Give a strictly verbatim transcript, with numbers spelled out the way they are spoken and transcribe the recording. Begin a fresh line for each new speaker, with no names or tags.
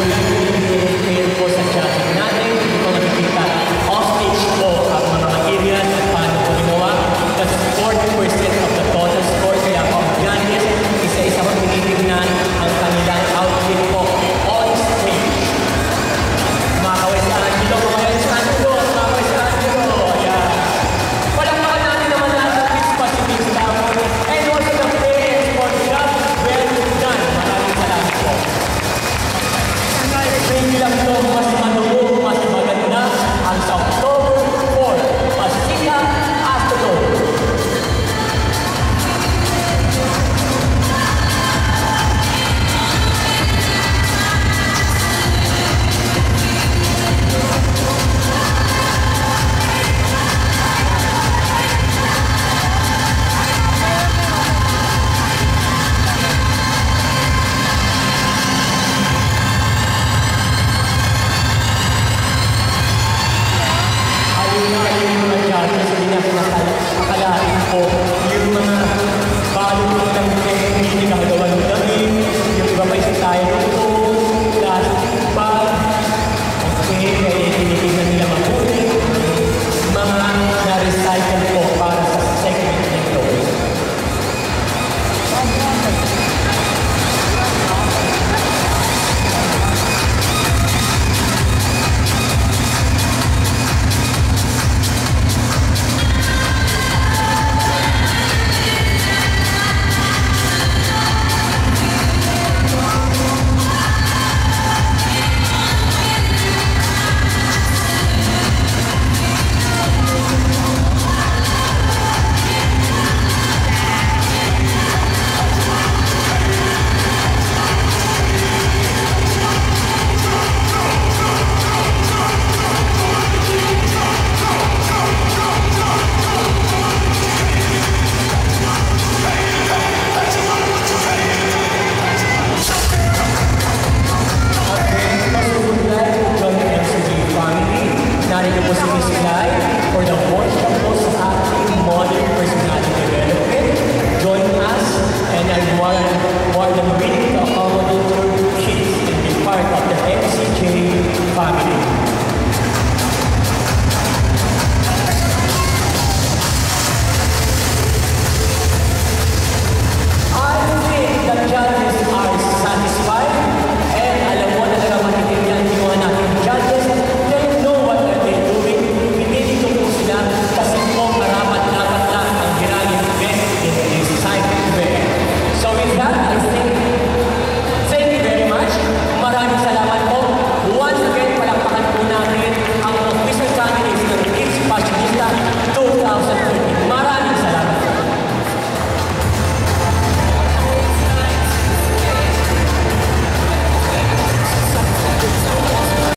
ilang pinipili po sa chatting natin. Hindi ko nakikita hostage po ang mga materials at paano po ginawa. That's forty percent of the total score. Kaya ang Giannis, isa-isa ko tinitignan ang kanilang outfit po on stage. Mga ka-West Angelo, mga West Angelo, mga West Angelo. Ayan. Palakpakan natin naman natin this positive staff. And also the players for job well done. Maraming salamat po. Thank you lang po, mas manubo.